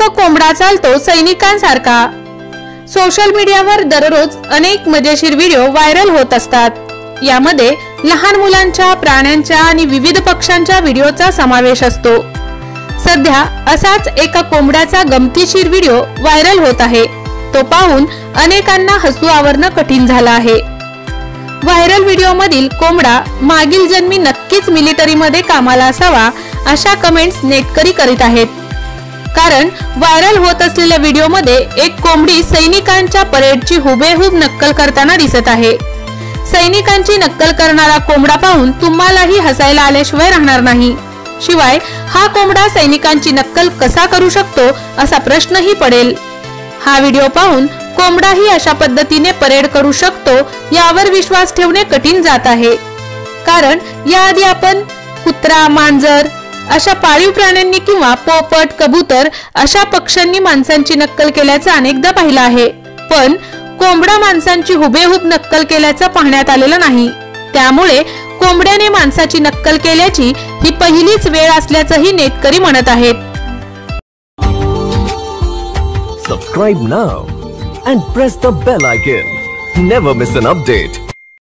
कोंबडा चालतो सैनिकांसारखा। सोशल मीडियावर दररोज अनेक मजेशीर व्हिडिओ व्हायरल होत असतात। यामध्ये लहान मुलांच्या, प्राण्यांच्या आणि विविध पक्ष्यांच्या व्हिडिओचा समावेश असतो। सध्या असाच एका कोंबड्याचा गमतीशीर व्हिडिओ व्हायरल होत आहे। तो पाहून अनेकांना हसू आवरणं कठीण झालं आहे। व्हायरल व्हिडिओ मधील कोंबडा मागील जन्मी नक्कीच मिलिटरीमध्ये कामाला असावा अशा कमेंट्स नेटकरी करीत आहेत। कारण व्हायरल होत असलेल्या व्हिडिओमध्ये एक कोंबडी सैनिकांच्या परेडची हुबेहूब नक्कल करताना दिसत आहे। सैनिकांची नक्कल करणारा कोंबडा पाहून तुम्हालाही हसायला आल्याशिवाय राहणार नाही। शिवाय हा कोंबडा सैनिकांची नक्कल कसा करू शकतो असा प्रश्नही पडेल। हा व्हिडिओ पाहून कोंबडाही अशा पद्धतीने परेड करू शकतो यावर विश्वास ठेवणे कठीण जात आहे। कारण याआधी आपण कुत्रा, मांजर अशा पाळीव प्राण्यांनी किंवा पोपट, कबूतर अशा पक्ष्यांनी माणसांची नक्कल केल्याचं अनेकदा पाहिलं आहे। पण कोंबडा माणसांची हुबेहूब नक्कल केल्याचं पाहण्यात आलेलं नाही। त्यामुळे कोंबड्याने माणसाची नक्कल केल्याची ही पहिलीच वेळ असल्याचंही नेटकरी म्हणत आहेत। Subscribe now and press the bell icon. Never miss an update.